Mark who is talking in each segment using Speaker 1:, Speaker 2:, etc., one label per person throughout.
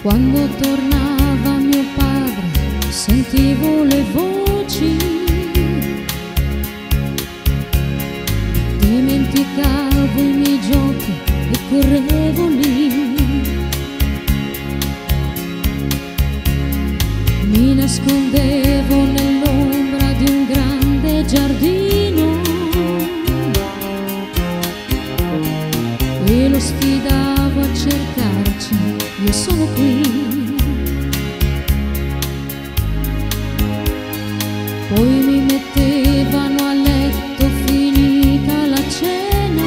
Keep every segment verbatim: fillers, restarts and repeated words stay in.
Speaker 1: Quando tornava mio padre sentivo le voci, dimenticavo i miei giochi e correvo lì. Mi nascondevo nell'ombra di un grande giardino e lo sfidavo a cercarci, io sono qui. Poi mi mettevano a letto finita la cena,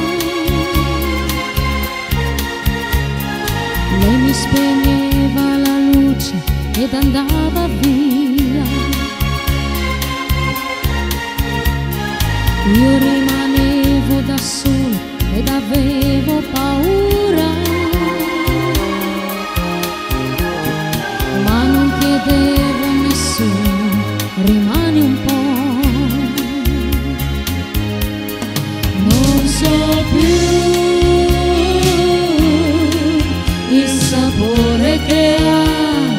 Speaker 1: lei mi spegneva la luce ed andava via. Io rimanevo da sola ed avevo paura, ma non chiedevo a nessuno, rimani un po'. Non so più il sapore che ha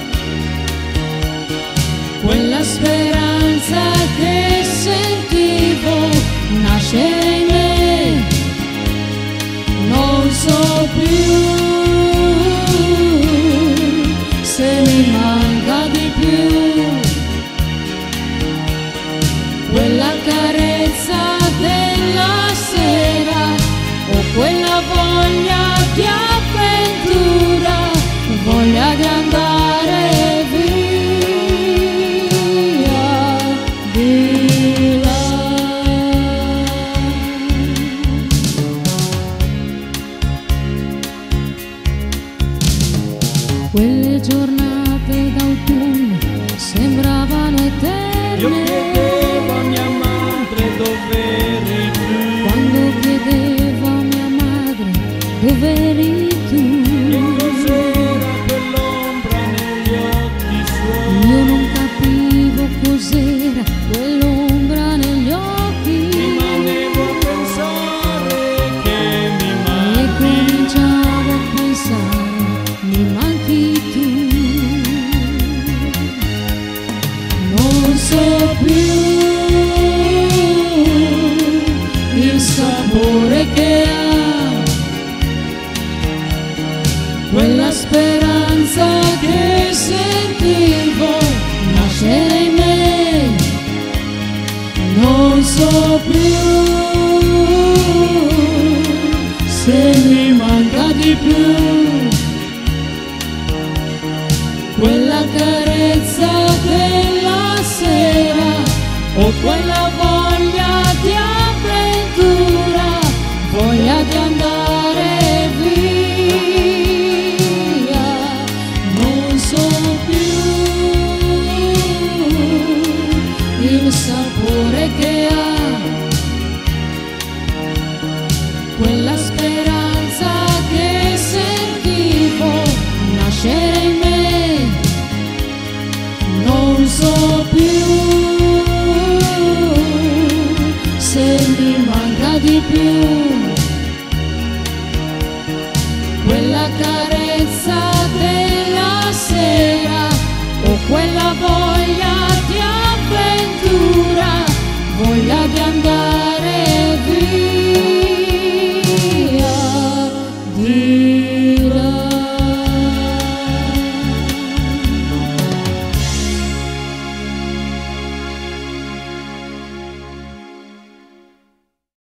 Speaker 1: quella speranza che sentivo nascere in me. Non so più se mi manca di più quella carezza della sera o quella voglia di avventura, voglia di andare via di là. Quelle giornate d'autunno sembravano eterne.
Speaker 2: Io chiedevo a mia madre dov'eri tu.
Speaker 1: Quando chiedevo a mia madre dov'eri tu.
Speaker 2: Che cos'era quell'ombra negli occhi suoi?
Speaker 1: Io non capivo cos'era quell'ombra negli occhi.
Speaker 2: Rimanevo a pensare che mi manchi.
Speaker 1: E cominciavo a pensare, mi manchi tu. Non so più il sapore che ha quella speranza che sentivo nascere in me. Non so più se mi manca di più quella carezza della sera o quella voglia di avventura, voglia di andare via. Non so più il sapore che ha quella speranza che sentivo nascere in me. Non so più se mi manca di più quella cara